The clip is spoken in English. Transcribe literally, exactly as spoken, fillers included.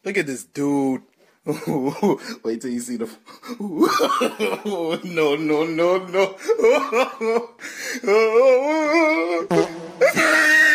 Look at this dude. Wait till you see the. No, no, no, no.